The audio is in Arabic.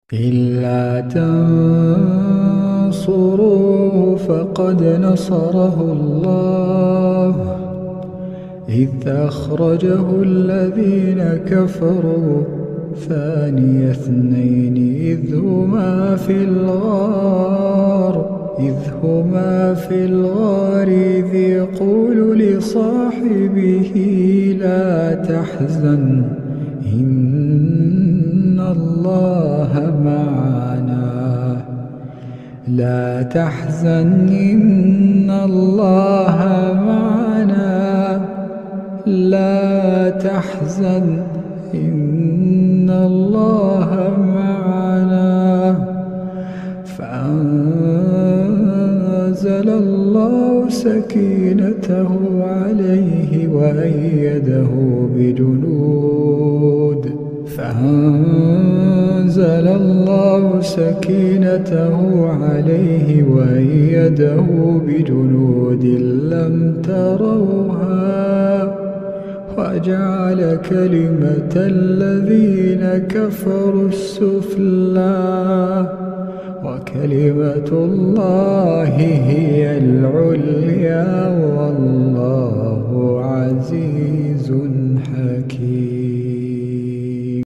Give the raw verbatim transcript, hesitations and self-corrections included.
إلا تنصروه فقد نصره الله إذ أخرجه الذين كفروا ثاني اثنين إذ هما في الغار إذ هما في الغار إذ يقول لصاحبه لا تحزن إن الله معنا لا تحزن إن الله معنا لا تحزن إن الله معنا فأنزل الله سكينته عليه وأيده بجنود فأنزل الله سكينته عليه وأيده بجنود لم تروها وجعل كلمة الذين كفروا السفلى وكلمة الله هي العليا